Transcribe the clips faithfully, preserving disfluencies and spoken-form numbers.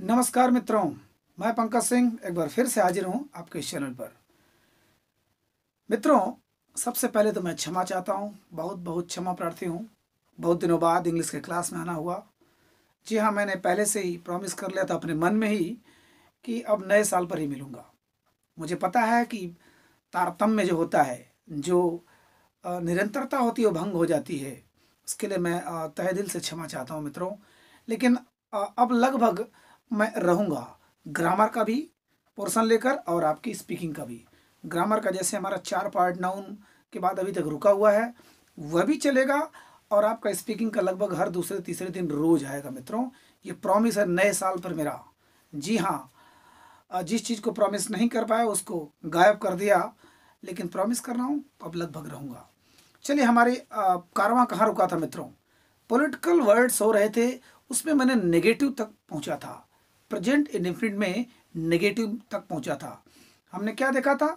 नमस्कार मित्रों, मैं पंकज सिंह एक बार फिर से हाजिर हूं आपके इस चैनल पर। मित्रों, सबसे पहले तो मैं क्षमा चाहता हूं, बहुत बहुत क्षमा प्रार्थी हूं। बहुत दिनों बाद इंग्लिश के क्लास में आना हुआ। जी हाँ, मैंने पहले से ही प्रॉमिस कर लिया था अपने मन में ही कि अब नए साल पर ही मिलूँगा। मुझे पता है कि तारतम्य जो होता है, जो निरंतरता होती है, वो भंग हो जाती है। उसके लिए मैं तहे दिल से क्षमा चाहता हूँ मित्रों। लेकिन अब लगभग मैं रहूँगा ग्रामर का भी पोर्शन लेकर और आपकी स्पीकिंग का भी। ग्रामर का जैसे हमारा चार पार्ट नाउन के बाद अभी तक रुका हुआ है, वह भी चलेगा। और आपका स्पीकिंग का लगभग हर दूसरे तीसरे दिन रोज आएगा मित्रों। ये प्रॉमिस है नए साल पर मेरा। जी हाँ, जिस चीज़ को प्रॉमिस नहीं कर पाया उसको गायब कर दिया, लेकिन प्रॉमिस कर रहा हूँ अब लगभग रहूँगा। चलिए, हमारे कारवां कहाँ रुका था मित्रों? पॉलिटिकल वर्ड्स हो रहे थे, उसमें मैंने नेगेटिव तक पहुँचा था। प्रेजेंट इंडेफिनिट में नेगेटिव तक पहुँचा था। हमने क्या देखा था?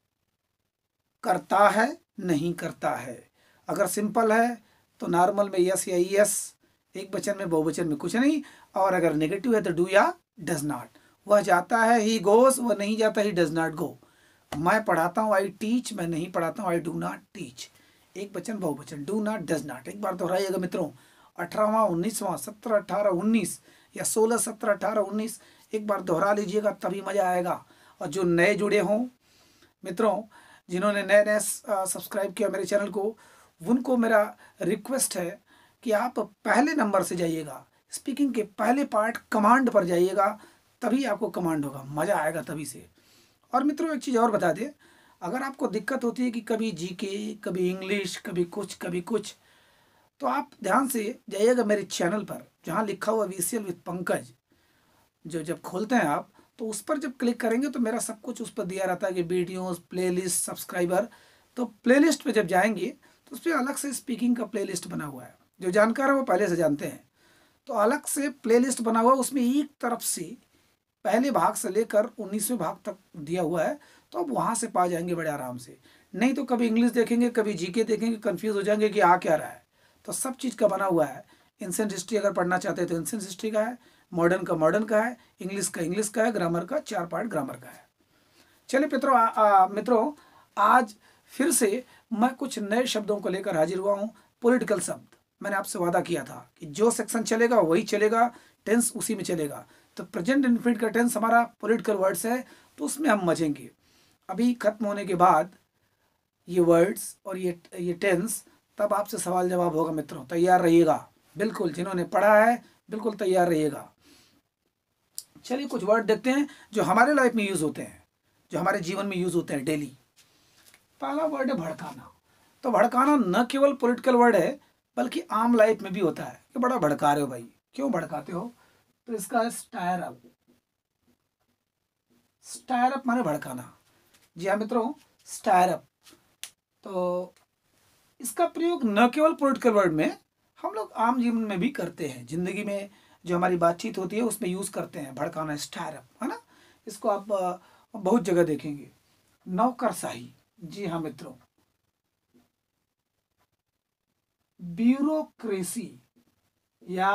करता है, नहीं करता है। अगर सिंपल है तो नॉर्मल में यस या यस, एक वचन में बहुवचन में कुछ नहीं। और अगर नेगेटिव है तो डू या डज नॉट। वह जाता है ही गोस, वह नहीं जाता ही डज नॉट गो। मैं पढ़ाता हूँ आई टीच, मैं नहीं पढ़ाता हूँ आई डू नॉट टीच। एक वचन बहुवचन, डू नॉट डज नॉट। एक बार दोहराइएगा मित्रों। अठारहवां उन्नीसवां सत्रह अठारह उन्नीस या सोलह सत्रह अठारह उन्नीस एक बार दोहरा लीजिएगा, तभी मज़ा आएगा। और जो नए जुड़े हों मित्रों, जिन्होंने नए नए सब्सक्राइब किया मेरे चैनल को, उनको मेरा रिक्वेस्ट है कि आप पहले नंबर से जाइएगा, स्पीकिंग के पहले पार्ट कमांड पर जाइएगा, तभी आपको कमांड होगा, मज़ा आएगा तभी से। और मित्रों, एक चीज़ और बता दें, अगर आपको दिक्कत होती है कि कभी जीके, कभी इंग्लिश, कभी कुछ कभी कुछ, तो आप ध्यान से जाइएगा मेरे चैनल पर, जहाँ लिखा हुआ वीसीएल विद पंकज। जो जब खोलते हैं आप, तो उस पर जब क्लिक करेंगे तो मेरा सब कुछ उस पर दिया रहता है कि वीडियोस, प्लेलिस्ट, सब्सक्राइबर। तो प्लेलिस्ट पे जब जाएंगे तो उस पर अलग से स्पीकिंग का प्लेलिस्ट बना हुआ है। जो जानकार है वो पहले से जानते हैं। तो अलग से प्लेलिस्ट बना हुआ है, उसमें एक तरफ से पहले भाग से लेकर उन्नीसवें भाग तक दिया हुआ है। तो अब वहाँ से पा जाएंगे बड़े आराम से। नहीं तो कभी इंग्लिश देखेंगे, कभी जीके देखेंगे, कन्फ्यूज़ हो जाएंगे कि आ क्या रहा है। तो सब चीज़ का बना हुआ है। एंशिएंट हिस्ट्री अगर पढ़ना चाहते हैं तो एंशिएंट हिस्ट्री का है, मॉडर्न का मॉडर्न का है, इंग्लिश का इंग्लिश का है, ग्रामर का चार पार्ट ग्रामर का है। चलिए मित्रों, मित्रों आज फिर से मैं कुछ नए शब्दों को लेकर हाजिर हुआ हूँ। पॉलिटिकल शब्द, मैंने आपसे वादा किया था कि जो सेक्शन चलेगा वही चलेगा, टेंस उसी में चलेगा। तो प्रेजेंट इंडेफिनिट का टेंस हमारा पॉलिटिकल वर्ड्स है, तो उसमें हम मजेंगे। अभी खत्म होने के बाद ये वर्ड्स और ये ये टेंस, तब आपसे सवाल जवाब होगा मित्रों। तैयार रहिएगा, बिल्कुल जिन्होंने पढ़ा है बिल्कुल तैयार रहिएगा। चलिए कुछ वर्ड देखते हैं जो हमारे लाइफ में यूज़ होते हैं, जो हमारे जीवन में यूज़ होते हैं डेली। पहला वर्ड है भड़काना। तो भड़काना न केवल पॉलिटिकल वर्ड है, बल्कि आम लाइफ में भी होता है कि बड़ा भड़का रहे हो भाई, क्यों भड़काते हो? तो इसका है स्टायर अप। स्टायर अप माने भड़काना। जी हाँ मित्रों, स्टायर अप। तो इसका प्रयोग न केवल पॉलिटिकल वर्ड में, हम लोग आम जीवन में भी करते हैं। जिंदगी में जो हमारी बातचीत होती है उसमें यूज़ करते हैं भड़काना, स्टायर अप, है ना। इसको आप बहुत जगह देखेंगे। नौकरशाही, जी हाँ मित्रों, ब्यूरोक्रेसी या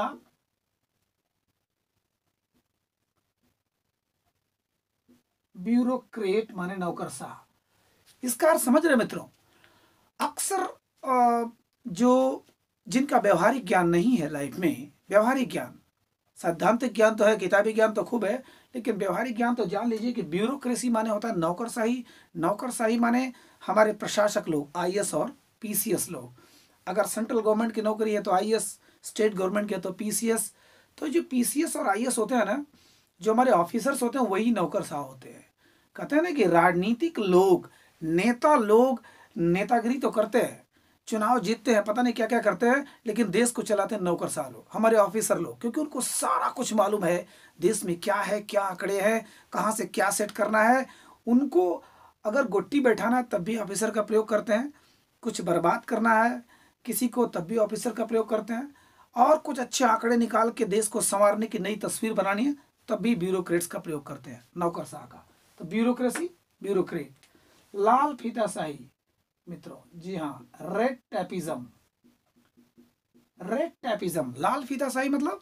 ब्यूरोक्रेट माने नौकरशाह। इसका अर्थ समझ रहे मित्रों? अक्सर जो जिनका व्यवहारिक ज्ञान नहीं है लाइफ में, व्यवहारिक ज्ञान, सैद्धांतिक ज्ञान तो है, किताबी ज्ञान तो खूब है, लेकिन व्यवहारिक ज्ञान तो जान लीजिए कि ब्यूरोक्रेसी माने होता है नौकरशाही। नौकरशाही माने हमारे प्रशासक लोग, आईएएस और पीसीएस लोग। अगर सेंट्रल गवर्नमेंट की नौकरी है तो आईएएस, स्टेट गवर्नमेंट की है तो पीसीएस। तो जो पीसीएस और आईएएस होते हैं ना, जो हमारे ऑफिसर्स होते हैं, वही नौकरशाह होते हैं। कहते हैं ना कि राजनीतिक लोग, नेता लोग नेतागिरी तो करते हैं, चुनाव जीतते हैं, पता नहीं क्या क्या करते हैं, लेकिन देश को चलाते हैं नौकरशाह लोग, हमारे ऑफिसर लोग। क्योंकि उनको सारा कुछ मालूम है, देश में क्या है, क्या आंकड़े हैं, कहाँ से क्या सेट करना है। उनको अगर गुट्टी बैठाना है तब भी ऑफिसर का प्रयोग करते हैं, कुछ बर्बाद करना है किसी को तब भी ऑफिसर का प्रयोग करते हैं, और कुछ अच्छे आंकड़े निकाल के देश को संवारने की नई तस्वीर बनानी है तब भी ब्यूरोक्रेट्स का प्रयोग करते हैं, नौकरशाह का। तो ब्यूरोक्रेसी, ब्यूरोक्रेट। लाल फीताशाही मित्रों, जी हाँ, रेड टैपिज्म। रेड टैपिज्म, लाल फीताशाही मतलब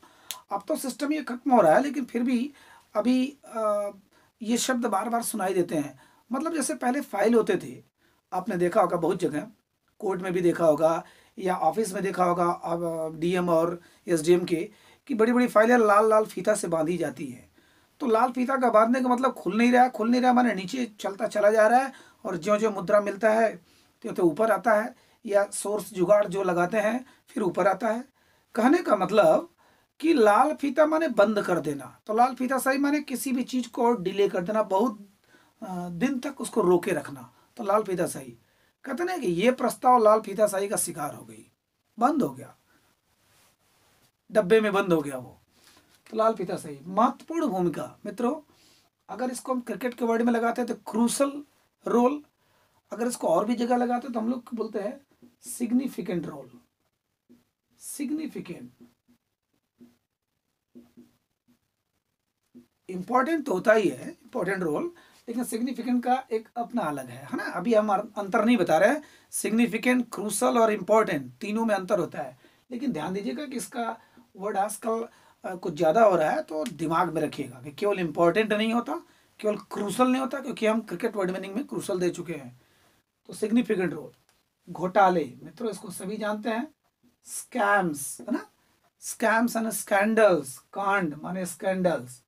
अब तो सिस्टम ये खत्म हो रहा है, लेकिन फिर भी अभी आ, ये शब्द बार बार सुनाई देते हैं। मतलब जैसे पहले फाइल होते थे, आपने देखा होगा बहुत जगह, कोर्ट में भी देखा होगा या ऑफिस में देखा होगा, अब डीएम और एसडीएम के, कि बड़ी बड़ी फाइलें लाल लाल फीता से बांधी जाती हैं। तो लाल फीता का बांधने का मतलब खुल नहीं रहा है, खुल नहीं रहा माने नीचे चलता चला जा रहा है, और ज्यों ज्यों मुद्रा मिलता है त्यों त्यों ऊपर आता है, या सोर्स जुगाड़ जो लगाते हैं फिर ऊपर आता है। कहने का मतलब कि लाल फीता माने बंद कर देना, तो लाल फीता सही माने किसी भी चीज को डिले कर देना, बहुत दिन तक उसको रोके रखना, तो लाल फीता सही। कहते ना कि ये प्रस्ताव लाल फीता सही का शिकार हो गई, बंद हो गया, डब्बे में बंद हो गया वो, तो लाल फीता सही। महत्वपूर्ण भूमिका मित्रों, अगर इसको हम क्रिकेट के वर्ड में लगाते हैं तो क्रूशल रोल, अगर इसको और भी जगह लगाते हैं तो हम लोग बोलते हैं सिग्निफिकेंट रोल। सिग्निफिकेंट इंपॉर्टेंट तो होता ही है, इंपॉर्टेंट रोल, लेकिन सिग्निफिकेंट का एक अपना अलग है, है ना। अभी हम अंतर नहीं बता रहे हैं, सिग्निफिकेंट, क्रूशल और इम्पोर्टेंट तीनों में अंतर होता है। लेकिन ध्यान दीजिएगा कि इसका वर्ड आजकल कुछ ज़्यादा हो रहा है, तो दिमाग में रखिएगा कि केवल इम्पोर्टेंट नहीं होता, केवल क्रूशल नहीं होता, क्योंकि हम क्रिकेट वर्ड मीनिंग में क्रूशल दे चुके हैं। तो सिग्निफिकेंट रोल। घोटाले मित्रों, इसको सभी जानते हैं, स्कैम्स, है ना। स्कैम्स एंड स्कैंडल्स, कांड माने स्कैंडल्स।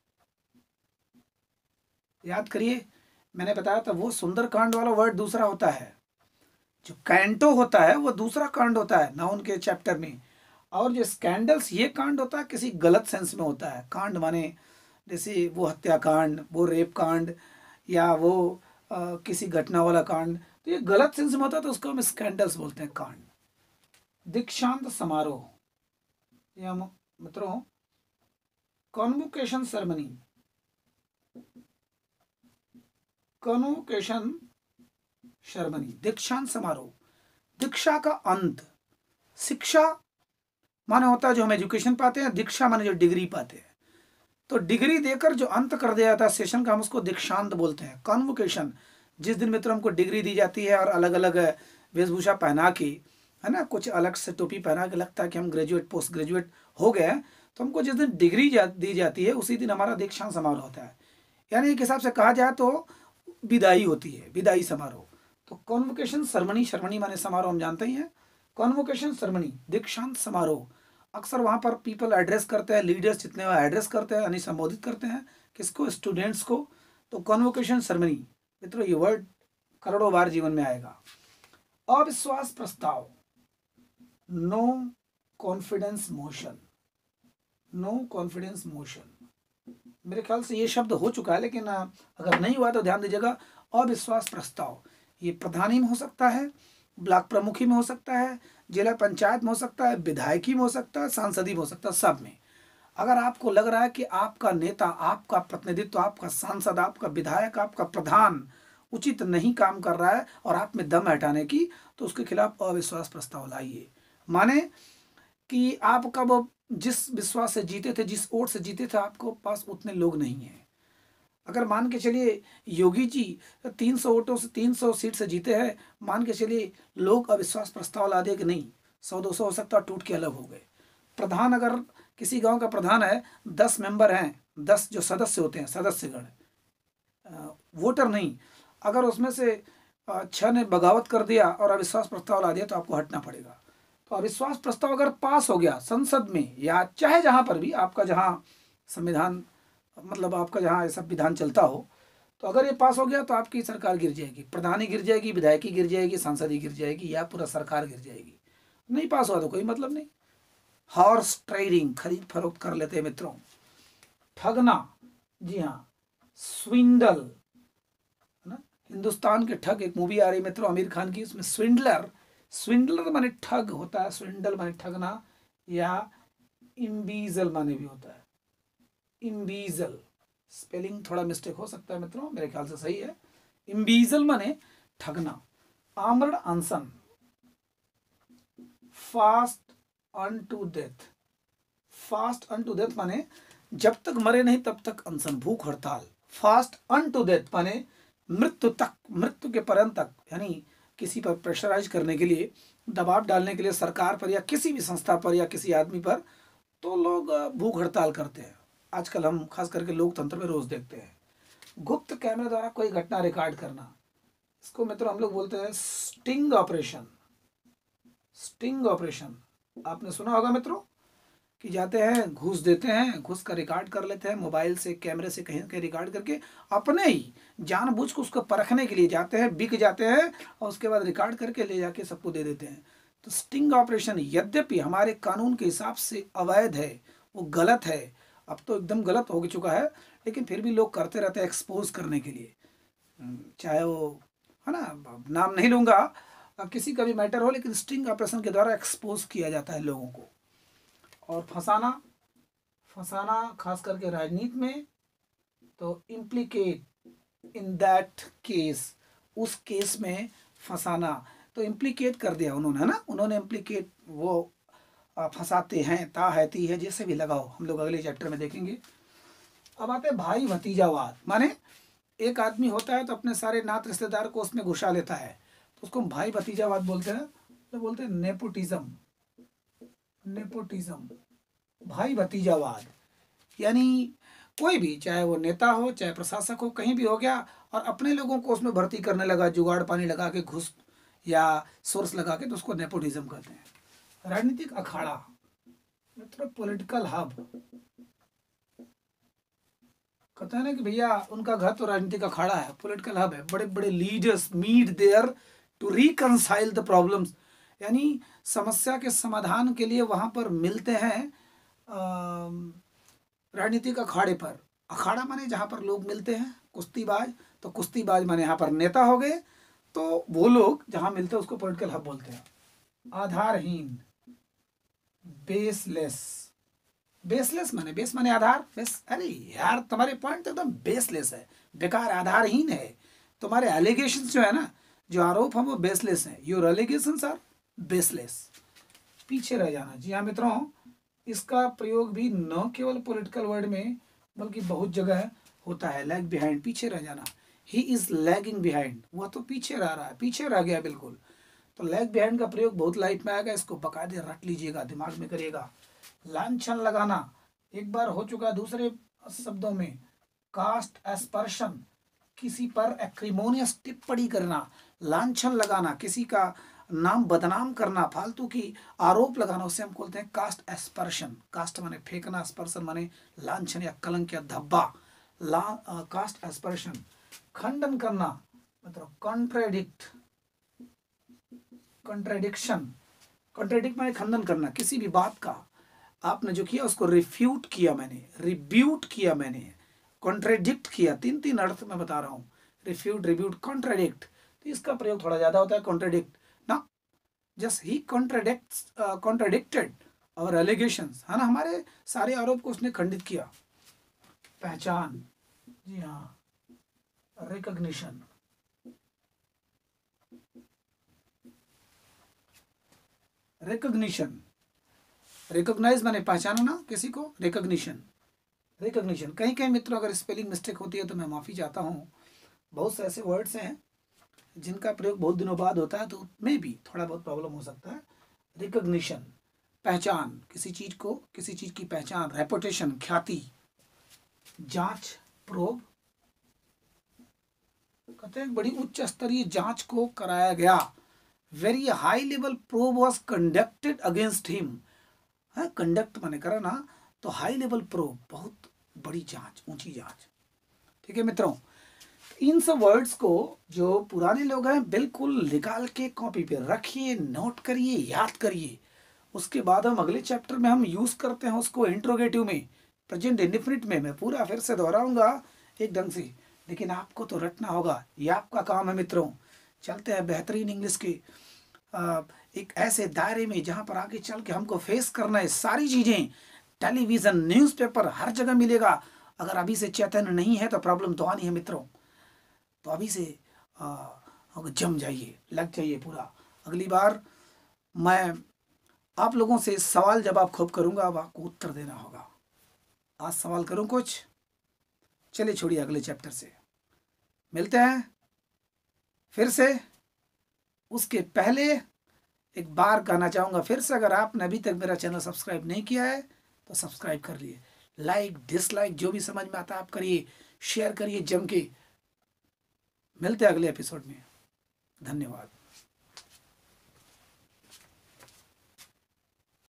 याद करिए, मैंने बताया था वो सुंदर कांड वाला वर्ड दूसरा होता है, जो कैंटो होता है वो दूसरा कांड होता है नाउन के चैप्टर में, और जो स्कैंडल्स ये कांड होता है किसी गलत सेंस में होता है। कांड माने जैसे वो हत्याकांड, वो रेप कांड, या वो आ, किसी घटना वाला कांड, तो ये गलत सेंस में होता है तो उसको हम स्कैंडल्स बोलते हैं, कांड। दीक्षांत समारोह, या मित्रों कॉन्वोकेशन सेरेमनी, कॉन्वोकेशन सेरेमनी, दीक्षांत समारोह। दीक्षा का अंत, शिक्षा माने होता है जो हम एजुकेशन पाते हैं, दीक्षा माने जो डिग्री पाते हैं, तो डिग्री देकर जो अंत कर दिया जाता है सेशन का, हम उसको दीक्षांत बोलते हैं। कॉन्वोकेशन, जिस दिन मित्र हमको डिग्री दी जाती है और अलग अलग वेशभूषा पहना के, है ना, कुछ अलग से टोपी पहना के लगता है कि हम ग्रेजुएट पोस्ट ग्रेजुएट हो गए, तो हमको जिस दिन डिग्री जा, दी जाती है उसी दिन हमारा दीक्षांत समारोह होता है। यानी एक हिसाब से कहा जाए तो विदाई होती है, विदाई समारोह। तो कॉन्वोकेशन सेरेमनी, सेरेमनी माने समारोह हम जानते ही हैं, कॉन्वोकेशन सेरेमनी, दीक्षांत समारोह। अक्सर वहाँ पर पीपल एड्रेस करते हैं, लीडर्स जितने वो एड्रेस करते हैं, यानी संबोधित करते हैं किसको, स्टूडेंट्स को। तो कॉन्वोकेशन सेरेमनी मित्रों, ये वर्ड करोड़ों बार जीवन में आएगा। अविश्वास प्रस्ताव, no confidence motion, no confidence motion. मेरे ख्याल से ये शब्द हो चुका है, लेकिन अगर नहीं हुआ तो ध्यान दीजिएगा। अविश्वास प्रस्ताव, ये प्रधानी में हो सकता है, ब्लॉक प्रमुखी में हो सकता है, जिला पंचायत में हो सकता है, विधायकी में हो सकता है, सांसदी में हो सकता है, सब में। अगर आपको लग रहा है कि आपका नेता, आपका प्रतिनिधित्व, आपका सांसद, आपका विधायक, आपका प्रधान उचित नहीं काम कर रहा है और आप में दम हटाने की, तो उसके खिलाफ अविश्वास प्रस्ताव लाइए। माने कि आपका वो जिस विश्वास से जीते थे, जिस वोट से जीते थे, आपको पास उतने लोग नहीं हैं। अगर मान के चलिए योगी जी तीन सौ वोटों से, तीन सौ सीट से जीते हैं, मान के चलिए लोग अविश्वास प्रस्ताव ला दे कि नहीं, सौ दो सौ हो सकता है, टूट के अलग हो गए। प्रधान, अगर किसी गांव का प्रधान है, दस मेंबर हैं, दस जो सदस्य होते हैं, सदस्यगण, वोटर नहीं, अगर उसमें से छह ने बगावत कर दिया और अविश्वास प्रस्ताव ला दिया, तो आपको हटना पड़ेगा। तो अविश्वास प्रस्ताव अगर पास हो गया संसद में या चाहे जहां पर भी, आपका जहां संविधान मतलब आपका जहां ऐसा विधान चलता हो, तो अगर ये पास हो गया तो आपकी सरकार गिर जाएगी, प्रधानी गिर जाएगी, विधायकी गिर जाएगी, सांसदी गिर जाएगी, या पूरा सरकार गिर जाएगी। नहीं पास हुआ तो कोई मतलब नहीं। हॉर्स ट्रेडिंग, खरीद फरोख्त कर लेते हैं मित्रों। ठगना, जी हाँ, स्विंडल, है ना। हिंदुस्तान के ठग, एक मूवी आ रही मित्रों आमिर खान की, उसमें स्विंडलर, स्विंडलर माने ठग होता है, स्विंडल माने ठगना, या इम्बीजल माने भी होता है, इम्बीजल। स्पेलिंग थोड़ा मिस्टेक हो सकता है मित्रों, मेरे ख्याल से सही है। इम्बीजल माने ठगना। आमरण अनशन, fast unto death, fast unto death माने जब तक मरे नहीं तब तक अनशन, भूख हड़ताल। फास्ट अनटू डेथ माने मृत्यु तक, मृत्यु के पर्यंत तक, यानी किसी पर प्रेशराइज करने के लिए, दबाव डालने के लिए सरकार पर या किसी भी संस्था पर या किसी आदमी पर, तो लोग भूख हड़ताल करते हैं। आजकल हम खास करके लोकतंत्र में रोज देखते हैं गुप्त कैमरे द्वारा कोई घटना रिकॉर्ड करना। इसको मित्रों हम लोग बोलते हैं स्टिंग ऑपरेशन। स्टिंग ऑपरेशन आपने सुना होगा मित्रों कि जाते हैं, घूस देते हैं, घूस का रिकॉर्ड कर लेते हैं, मोबाइल से कैमरे से कहीं कहीं रिकॉर्ड करके अपने ही जानबूझ को उसको परखने के लिए जाते हैं, बिक जाते हैं और उसके बाद रिकॉर्ड करके ले जाके सबको दे देते हैं। तो स्टिंग ऑपरेशन यद्यपि हमारे कानून के हिसाब से अवैध है, वो गलत है, अब तो एकदम गलत हो चुका है, लेकिन फिर भी लोग करते रहते हैं एक्सपोज करने के लिए। चाहे वो है ना, नाम नहीं लूँगा, किसी का भी मैटर हो, लेकिन स्टिंग ऑपरेशन के द्वारा एक्सपोज किया जाता है लोगों को। और फंसाना, फंसाना खास करके राजनीति में, तो इम्प्लीकेट इन दैट केस, उस केस में फंसाना, तो इम्प्लीकेट कर दिया उन्होंने, है ना, उन्होंने इम्प्लीकेट, वो फंसाते हैं, ता है ती है, जैसे भी लगाओ, हम लोग अगले चैप्टर में देखेंगे। अब आते हैं भाई भतीजावाद, माने एक आदमी होता है तो अपने सारे नात रिश्तेदार को उसमें घुसा लेता है, तो उसको भाई भतीजावाद बोलते हैं। तो बोलते हैं नेपोटिज्म, नेपोटिज्म, भाई भतीजावाद, यानी कोई भी, चाहे वो नेता हो, चाहे प्रशासक हो, कहीं भी हो गया और अपने लोगों को उसमें भर्ती करने लगा, जुगाड़ पानी लगा के, घुस या सोर्स लगा के, तो उसको नेपोटिज्म कहते हैं। राजनीतिक अखाड़ा मतलब पॉलिटिकल हब, कहते हैं ना कि भैया उनका घर तो राजनीतिक अखाड़ा है, पॉलिटिकल हब है, बड़े बड़े leaders meet there to reconcile the problems, यानी समस्या के समाधान के लिए वहां पर मिलते हैं राजनीतिक अखाड़े पर। अखाड़ा माने जहां पर लोग मिलते हैं, कुश्तीबाज, तो कुश्तीबाज माने यहाँ पर नेता हो गए, तो वो लोग जहां मिलते हैं उसको पॉलिटिकल हब बोलते हैं। आधारहीन, बेसलेस, बेसलेस माने, बेस माने आधार, बेस, अरे यार तुम्हारे पॉइंट तो एकदम बेसलेस है, बेकार, आधारहीन है, तुम्हारे एलिगेशंस जो है ना, जो आरोप है वो बेसलेस है, योर एलिगेशंस आर बेसलेस। पीछे रह जाना, जी हाँ मित्रों, इसका प्रयोग भी न केवल पॉलिटिकल वर्ड में बल्कि बहुत जगह होता है। लैग बिहाइंड, पीछे रह जाना, ही इज लैगिंग बिहाइंड, वह तो पीछे रह रहा है, पीछे रह गया बिल्कुल। तो लैग बिहाइंड का प्रयोग बहुत लाइफ में आएगा, इसको बकायदे रट लीजिएगा, दिमाग में करिएगा। लांछन लगाना एक बार हो चुका है, दूसरे शब्दों में कास्ट एस्पर्शन, किसी पर एक्रिमोनियस टिप्पणी करना, लांछन लगाना, किसी का नाम बदनाम करना, फालतू की आरोप लगाना, उसे हम बोलते हैं कास्ट एस्पर्शन। कास्ट माने फेंकना, स्पर्शन माने लांछन या कलंक या धब्बा, ला कास्ट एस्पर्शन। खंडन करना मतलब कॉन्ट्रेडिक्ट, कॉन्ट्रेडिक्शन, कॉन्ट्रेडिक्ट माने खंडन करना, किसी भी बात का आपने जो किया उसको रिफ्यूट किया मैंने, रिब्यूट किया मैंने, कॉन्ट्रेडिक्ट किया, तीन तीन अर्थ में बता रहा हूँ, रिफ्यूट, रिब्यूट, कॉन्ट्रेडिक्ट। तो इसका प्रयोग थोड़ा ज्यादा होता है, कॉन्ट्रेडिक्ट ना, जस्ट ही कॉन्ट्रेडिक्ट्स, कॉन्ट्रेडिक्टेड और एलिगेशंस, है ना, हमारे सारे आरोप को उसने खंडित किया। पहचान, जी हाँ, रिकॉग्निशन, रिकॉग्निशन, रिकॉग्नाइज माने पहचानना किसी को, रिकॉग्निशन, रिकॉग्निशन। कहीं कहीं मित्रों अगर स्पेलिंग मिस्टेक होती है तो मैं माफ़ी चाहता हूँ, बहुत से ऐसे वर्ड्स हैं जिनका प्रयोग बहुत दिनों बाद होता है, तो उसमें भी थोड़ा बहुत प्रॉब्लम हो सकता है। रिकॉग्निशन, पहचान, किसी चीज को, किसी चीज की पहचान, रेपुटेशन, ख्याति। जांच, प्रोब, कहते हैं बड़ी उच्च स्तरीय जांच को कराया गया, very high level probe was conducted against him. है, कंडक्ट माने करना, तो हाई लेवल प्रोब, बहुत बड़ी जांच, ऊंची जांच। ठीक है मित्रों, इन सब वर्ड्स को जो पुराने लोग हैं बिल्कुल निकाल के कॉपी पे रखिए, नोट करिए, याद करिए। उसके बाद हम अगले चैप्टर में हम यूज करते हैं उसको इंट्रोगेटिव में, प्रेजेंट इंडेफिनिट में। मैं पूरा फिर से दोहराऊंगा एक ढंग से, लेकिन आपको तो रटना होगा, ये आपका काम है मित्रों। चलते हैं बेहतरीन इंग्लिश के आ, एक ऐसे दायरे में जहां पर आगे चल के हमको फेस करना है सारी चीजें। टेलीविजन, न्यूज़पेपर, हर जगह मिलेगा। अगर अभी से चैतन्य नहीं है तो प्रॉब्लम तो आनी है मित्रों। तो अभी से आ, जम जाइए, लग जाइए पूरा। अगली बार मैं आप लोगों से सवाल जवाब खूब करूंगा, अब आपको उत्तर देना होगा। आज सवाल करूं कुछ, चलिए छोड़िए, अगले चैप्टर से मिलते हैं फिर से। उसके पहले एक बार कहना चाहूंगा फिर से, अगर आपने अभी तक मेरा चैनल सब्सक्राइब नहीं किया है तो सब्सक्राइब कर लिए। लाइक डिसलाइक जो भी समझ में आता है आप करिए, शेयर करिए जम के। मिलते हैं अगले एपिसोड में। धन्यवाद।